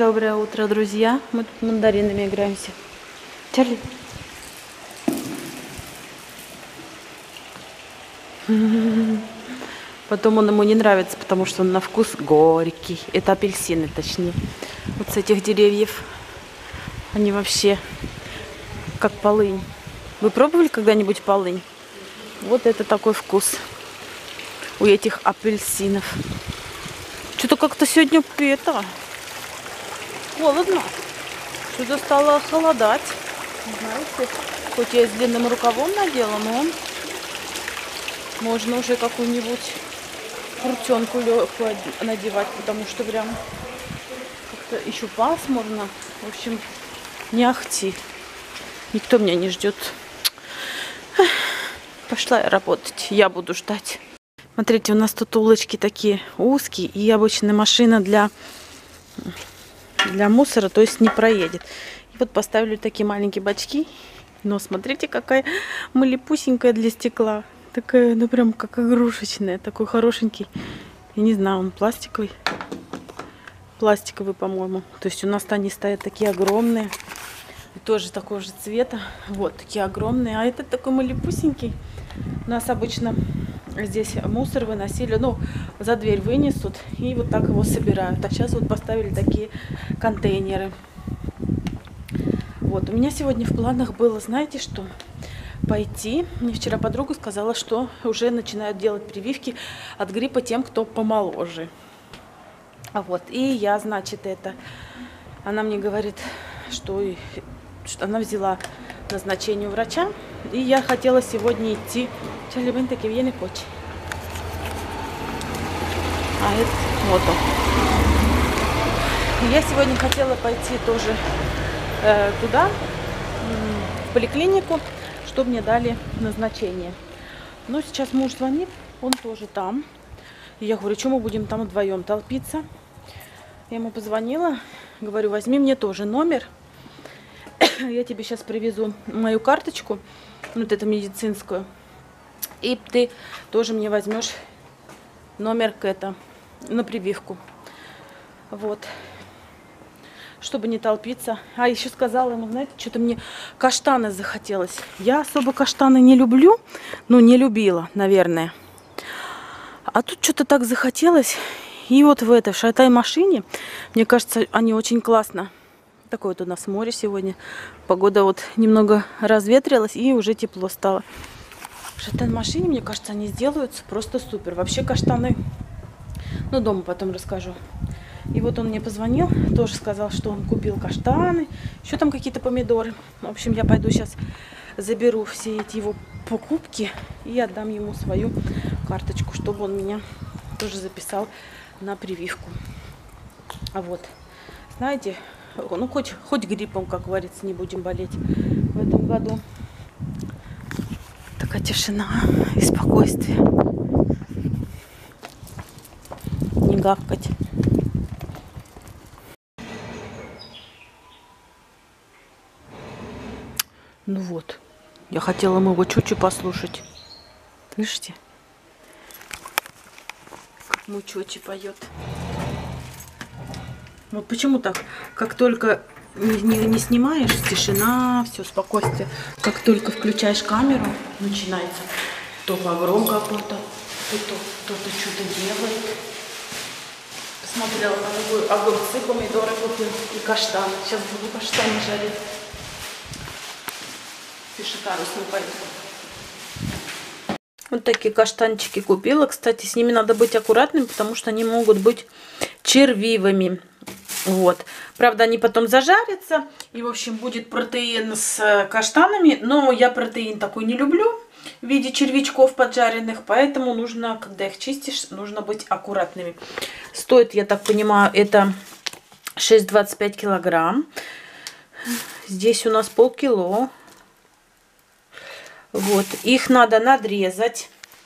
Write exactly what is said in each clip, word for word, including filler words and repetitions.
Доброе утро, друзья. Мы тут мандаринами играемся. Чарли. Потом он ему не нравится, потому что он на вкус горький. Это апельсины, точнее. Вот с этих деревьев. Они вообще как полынь. Вы пробовали когда-нибудь полынь? Вот это такой вкус у этих апельсинов. Что-то как-то сегодня это холодно. Что-то стало холодать. Знаете, хоть я с длинным рукавом надела, но можно уже какую-нибудь куртенку легкую надевать, потому что прям как-то еще пасмурно. В общем, не ахти. Никто меня не ждет. Пошла я работать. Я буду ждать. Смотрите, у нас тут улочки такие узкие, и обычная машина для, для мусора, то есть не проедет. И вот поставили такие маленькие бачки. Но смотрите, какая малепусенькая для стекла. Такая, ну прям как игрушечная. Такой хорошенький. Я не знаю, он пластиковый. Пластиковый, по-моему. То есть у нас они стоят такие огромные. И тоже такого же цвета. Вот, такие огромные. А этот такой малепусенький. У нас обычно здесь мусор выносили, ну, за дверь вынесут и вот так его собирают. А сейчас вот поставили такие контейнеры. Вот, у меня сегодня в планах было, знаете что, пойти. Мне вчера подруга сказала, что уже начинают делать прививки от гриппа тем, кто помоложе. А вот, и я, значит, это, она мне говорит, что, что она взяла назначение у врача, и я хотела сегодня идти. Чарли, вы такие вены хочешь. А это вот он. Я сегодня хотела пойти тоже э, туда, в поликлинику, чтобы мне дали назначение. Но сейчас муж звонит, он тоже там. И я говорю, что мы будем там вдвоем толпиться? Я ему позвонила, говорю, возьми мне тоже номер. Я тебе сейчас привезу мою карточку, вот эту медицинскую. И ты тоже мне возьмешь номер к это, на прививку. Вот. Чтобы не толпиться. А еще сказала ему, знаете, что-то мне каштаны захотелось. Я особо каштаны не люблю. Ну, не любила, наверное. А тут что-то так захотелось. И вот в этой шатай-машине, мне кажется, они очень классно. Такое вот у нас море сегодня. Погода вот немного разветрилась и уже тепло стало. В шатай-машине, мне кажется, они сделаются просто супер. Вообще каштаны, ну, дома потом расскажу. И вот он мне позвонил, тоже сказал, что он купил каштаны, еще там какие-то помидоры. В общем, я пойду сейчас заберу все эти его покупки и отдам ему свою карточку, чтобы он меня тоже записал на прививку. А вот, знаете, ну хоть, хоть гриппом, как говорится, не будем болеть в этом году. Такая тишина и спокойствие. Не гавкать. Ну вот, я хотела моего чучу послушать. Слышите? Как мой чучи поет. Вот почему так? Как только не, не, не снимаешь, тишина, все, спокойствие. Как только включаешь камеру, начинается то погром какой-то, то кто-то что-то делает. Посмотрела на такой огурцы, помидоры купил и каштаны. Сейчас буду каштаны жарить. Пешекарус не пойду. Вот такие каштанчики купила. Кстати, с ними надо быть аккуратными, потому что они могут быть червивыми. Вот. Правда, они потом зажарятся. И, в общем, будет протеин с каштанами. Но я протеин такой не люблю в виде червячков поджаренных. Поэтому нужно, когда их чистишь, нужно быть аккуратными. Стоит, я так понимаю, это шесть двадцать пять килограмм. Здесь у нас полкило. Вот. Их надо надрезать.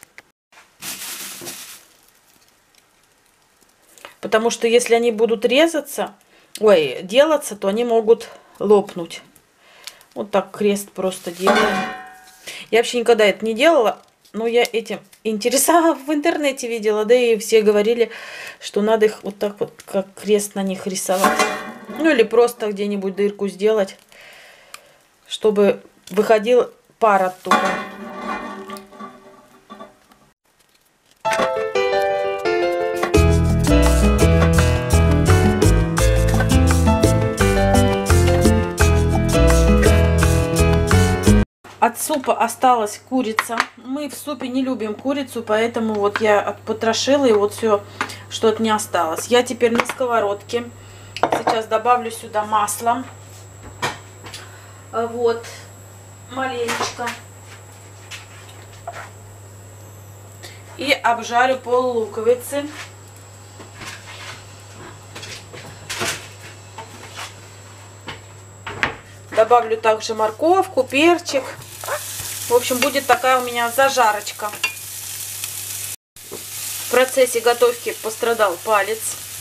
Потому что если они будут резаться, ой, делаться, то они могут лопнуть. Вот так крест просто делаем. Я вообще никогда это не делала. Но я этим интересовалась, в интернете видела, да и все говорили, что надо их вот так вот, как крест на них рисовать. Ну или просто где-нибудь дырку сделать, чтобы выходил пар оттуда. От супа осталась курица. Мы в супе не любим курицу, поэтому вот я потрошила и вот все, что от нее осталось. Я теперь на сковородке. Сейчас добавлю сюда масло. Вот. Маленечко. И обжарю пол луковицы. Добавлю также морковку, перчик. В общем, будет такая у меня зажарочка. В процессе готовки пострадал палец.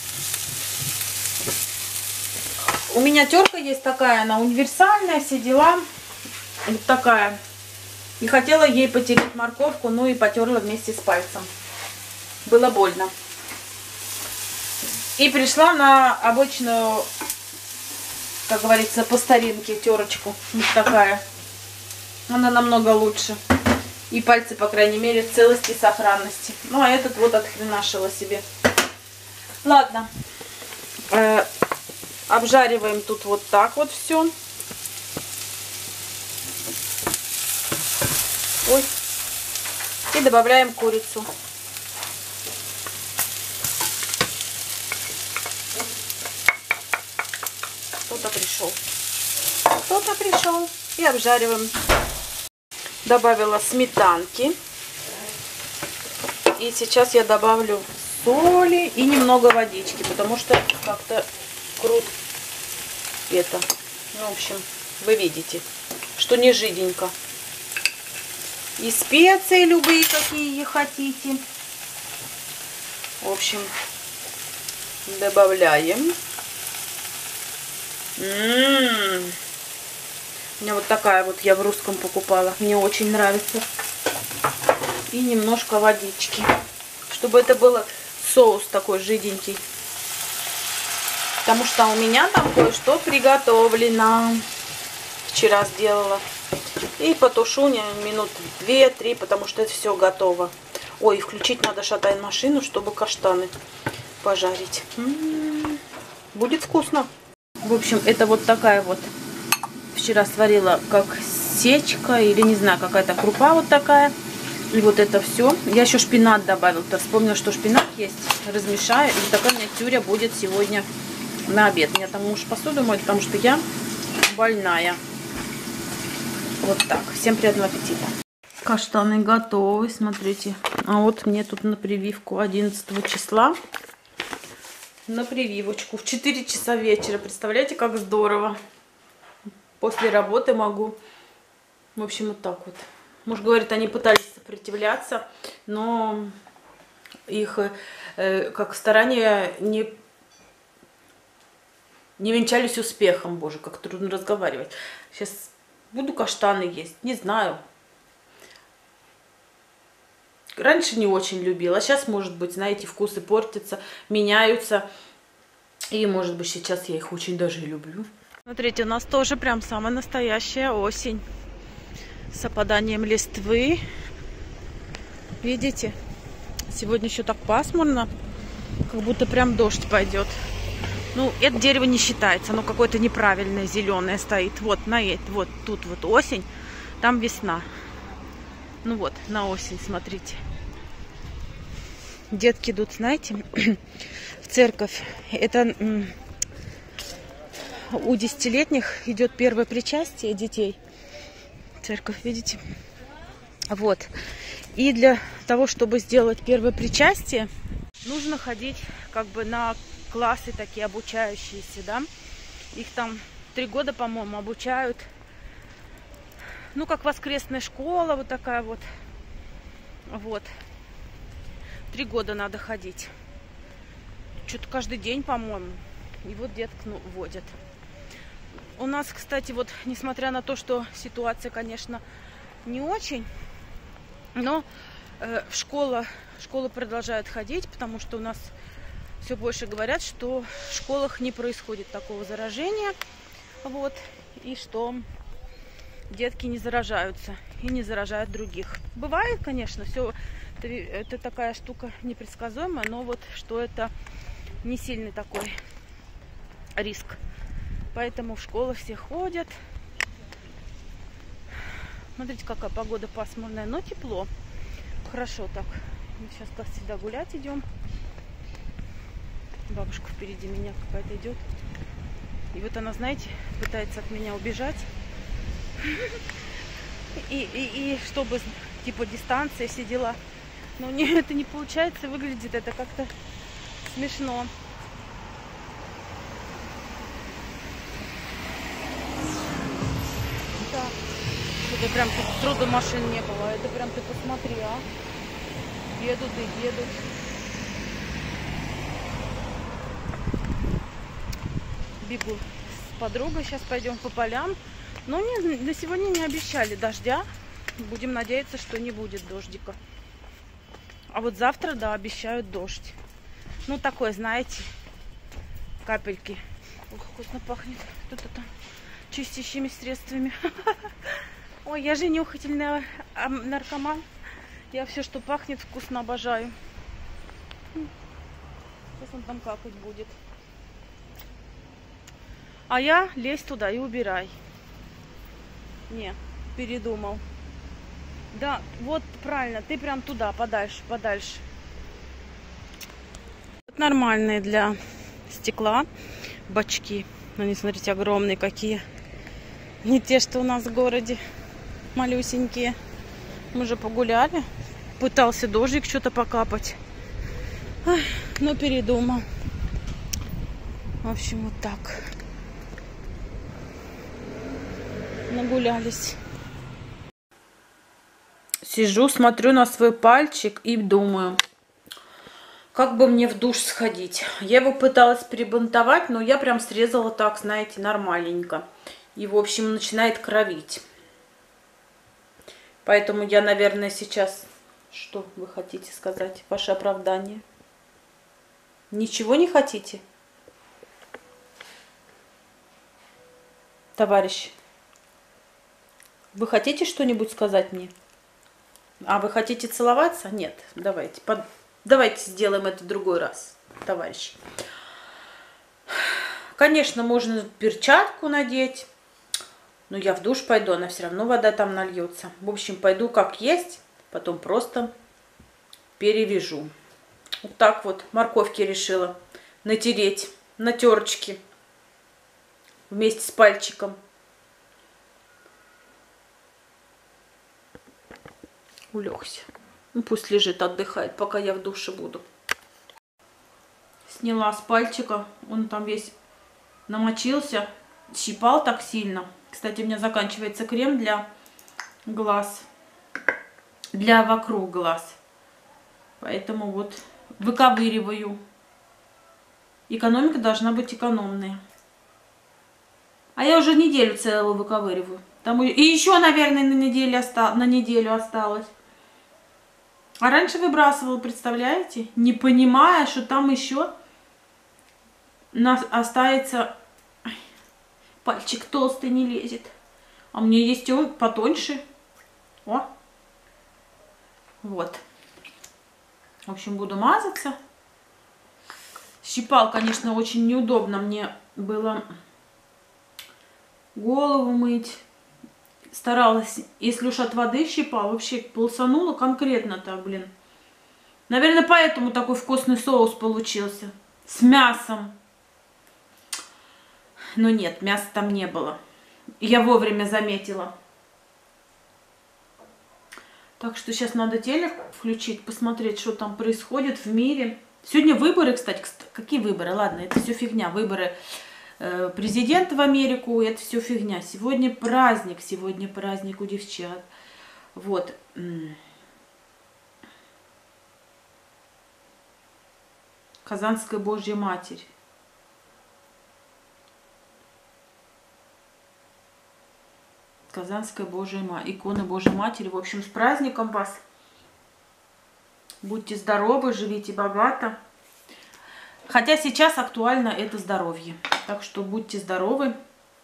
У меня терка есть такая, она универсальная, все дела. Вот такая. И хотела ей потереть морковку, ну и потерла вместе с пальцем. Было больно. И пришла на обычную, как говорится, по старинке терочку. Вот такая. Она намного лучше. И пальцы, по крайней мере, в целости и сохранности. Ну, а этот вот отхренашила себе. Ладно. Э, обжариваем тут вот так вот все. Ой. И добавляем курицу. Кто-то пришел. Кто-то пришел. И обжариваем. Добавила сметанки. И сейчас я добавлю соли и немного водички, потому что как-то круто это. Ну, в общем, вы видите, что не жиденько. И специи любые, какие хотите. В общем, добавляем. М-м-м. У меня вот такая вот я в русском покупала. Мне очень нравится. И немножко водички. Чтобы это было соус такой жиденький. Потому что у меня там кое-что приготовлено. Вчера сделала. И потушу минут две-три, потому что это все готово. Ой, включить надо шатай-машину, чтобы каштаны пожарить. М-м-м. Будет вкусно. В общем, это вот такая вот. Вчера сварила как сечка или не знаю, какая-то крупа вот такая. И вот это все. Я еще шпинат добавила. То вспомнила, что шпинат есть. Размешаю. И такая у меня тюря будет сегодня на обед. Меня там муж посуду моет, потому что я больная. Вот так. Всем приятного аппетита. Каштаны готовы. Смотрите. А вот мне тут на прививку одиннадцатого числа. На прививочку. В четыре часа вечера. Представляете, как здорово. После работы могу. В общем, вот так вот. Муж говорит, они пытались сопротивляться, но их э, как старания не, не венчались успехом. Боже, как трудно разговаривать. Сейчас буду каштаны есть. Не знаю. Раньше не очень любила. Сейчас, может быть, знаете, вкусы портятся, меняются. И, может быть, сейчас я их очень даже люблю. Смотрите, у нас тоже прям самая настоящая осень. С опаданием листвы. Видите? Сегодня еще так пасмурно. Как будто прям дождь пойдет. Ну, это дерево не считается. Оно какое-то неправильное, зеленое стоит. Вот, на это, вот тут вот осень. Там весна. Ну вот, на осень, смотрите. Детки идут, знаете, в церковь. Это... У десятилетних идет первое причастие детей. Церковь, видите? Вот. И для того, чтобы сделать первое причастие, нужно ходить как бы на классы такие обучающиеся, да? Их там три года, по-моему, обучают. Ну, как воскресная школа, вот такая вот. Вот. Три года надо ходить. Что-то каждый день, по-моему. И вот деток, ну, водят. У нас, кстати, вот, несмотря на то, что ситуация, конечно, не очень, Но э, в школа, школы продолжают ходить, потому что у нас все больше говорят, что в школах не происходит такого заражения. Вот, и что детки не заражаются и не заражают других. Бывает, конечно, все это, это такая штука непредсказуемая, но вот что это не сильный такой риск. Поэтому в школы все ходят. Смотрите, какая погода пасмурная, но тепло. Хорошо так. Мы сейчас, как всегда, гулять идем. Бабушка впереди меня какая-то идет. И вот она, знаете, пытается от меня убежать. И, и, и чтобы, типа, дистанция, все дела. Но у нее это не получается, выглядит это как-то смешно. Так. Это прям тут труда машин не было. Это прям ты посмотри, а. Едут и едут. Бегу с подругой, сейчас пойдем по полям. Но не, на сегодня не обещали дождя. Будем надеяться, что не будет дождика. А вот завтра, да, обещают дождь. Ну, такой, знаете, капельки. Ох, вкусно пахнет. Кто-то там чистящими средствами. Ой, я же нюхательный наркоман. Я все, что пахнет, вкусно обожаю. Сейчас он там какать будет. А я лезь туда и убирай. Не, передумал. Да, вот правильно, ты прям туда, подальше, подальше. Вот нормальные для стекла бачки. Они, смотрите, огромные какие. Не те, что у нас в городе. Малюсенькие. Мы же погуляли. Пытался дождик что-то покапать. Ой, но передумал. В общем, вот так. Нагулялись. Сижу, смотрю на свой пальчик и думаю, как бы мне в душ сходить. Я его пыталась перебинтовать, но я прям срезала так, знаете, нормальненько. И, в общем, начинает кровить. Поэтому я, наверное, сейчас... Что вы хотите сказать? Ваше оправдание? Ничего не хотите? Товарищ, вы хотите что-нибудь сказать мне? А вы хотите целоваться? Нет, давайте. Под... Давайте сделаем это в другой раз, товарищ. Конечно, можно перчатку надеть. Но я в душ пойду, она все равно вода там нальется. В общем, пойду как есть, потом просто перевяжу. Вот так вот морковки решила натереть на терочке вместе с пальчиком. Улегся. Ну, пусть лежит, отдыхает, пока я в душе буду. Сняла с пальчика, он там весь намочился, щипал так сильно. Кстати, у меня заканчивается крем для глаз, для вокруг глаз. Поэтому вот выковыриваю. Экономика должна быть экономная. А я уже неделю целую выковыриваю. Там и еще, наверное, на неделю, оста... на неделю осталось. А раньше выбрасывала, представляете? Не понимая, что там еще нас остается... Пальчик толстый не лезет. А у меня есть он потоньше. О. Вот. В общем, буду мазаться. Щипал, конечно, очень неудобно мне было голову мыть. Старалась, если уж от воды щипал, вообще полосанула конкретно так, блин. Наверное, поэтому такой вкусный соус получился. С мясом. Но нет, мяса там не было. Я вовремя заметила. Так что сейчас надо телек включить, посмотреть, что там происходит в мире. Сегодня выборы, кстати. Какие выборы? Ладно, это все фигня. Выборы э, президента в Америку, это все фигня. Сегодня праздник, сегодня праздник у девчат. Вот. Казанская Божья Матерь. Казанская Божья Матерь. Икона Божьей Матери. В общем, с праздником вас. Будьте здоровы, живите богато. Хотя сейчас актуально это здоровье. Так что будьте здоровы.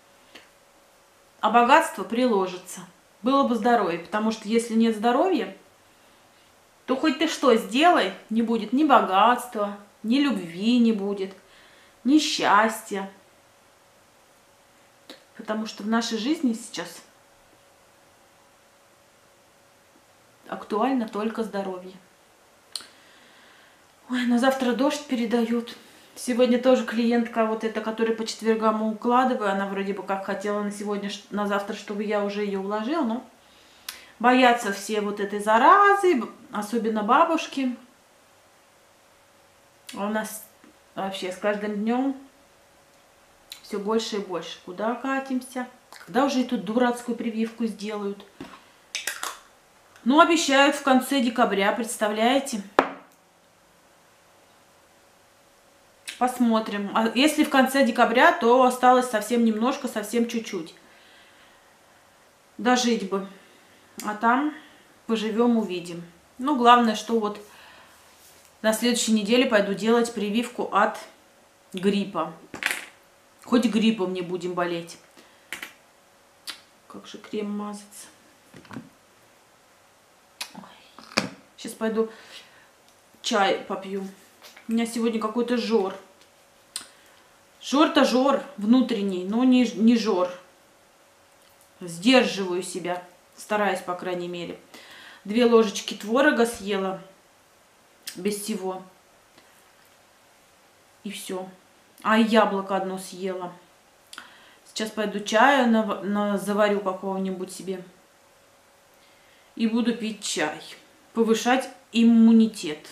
А богатство приложится. Было бы здоровье. Потому что если нет здоровья, то хоть ты что сделай, не будет ни богатства, ни любви не будет, ни счастья. Потому что в нашей жизни сейчас актуально только здоровье. Ой, на завтра дождь передают. Сегодня тоже клиентка, вот эта, которая по четвергам укладываю, она вроде бы как хотела на сегодня, на завтра, чтобы я уже ее уложила, но боятся все вот этой заразы, особенно бабушки. А у нас вообще с каждым днем все больше и больше. Куда катимся? Когда уже эту дурацкую прививку сделают? Ну, обещают в конце декабря, представляете? Посмотрим. А если в конце декабря, то осталось совсем немножко, совсем чуть-чуть. Дожить бы. А там поживем, увидим. Ну, главное, что вот на следующей неделе пойду делать прививку от гриппа. Хоть гриппом не будем болеть. Как же крем мазаться. Ой. Сейчас пойду чай попью. У меня сегодня какой-то жор. Жор-то жор внутренний, но не, не жор. Сдерживаю себя. Стараюсь, по крайней мере. Две ложечки творога съела. Без всего. И все. А яблоко одно съела. Сейчас пойду чаю на, на, заварю какого-нибудь себе. И буду пить чай. Повышать иммунитет.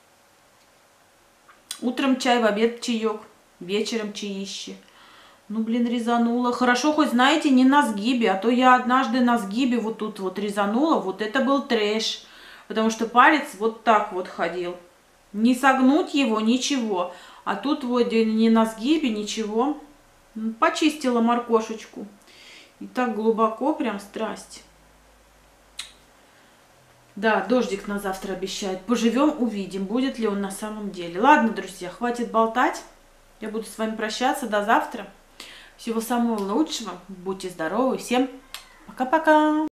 Утром чай, в обед чаек. Вечером чаище. Ну, блин, резанула. Хорошо, хоть, знаете, не на сгибе. А то я однажды на сгибе вот тут вот резанула. Вот это был трэш. Потому что палец вот так вот ходил. Не согнуть его, ничего. А тут вот не на сгибе, ничего. Почистила моркошечку. И так глубоко, прям страсть. Да, дождик на завтра обещают. Поживем, увидим, будет ли он на самом деле. Ладно, друзья, хватит болтать. Я буду с вами прощаться. До завтра. Всего самого лучшего. Будьте здоровы. Всем пока-пока.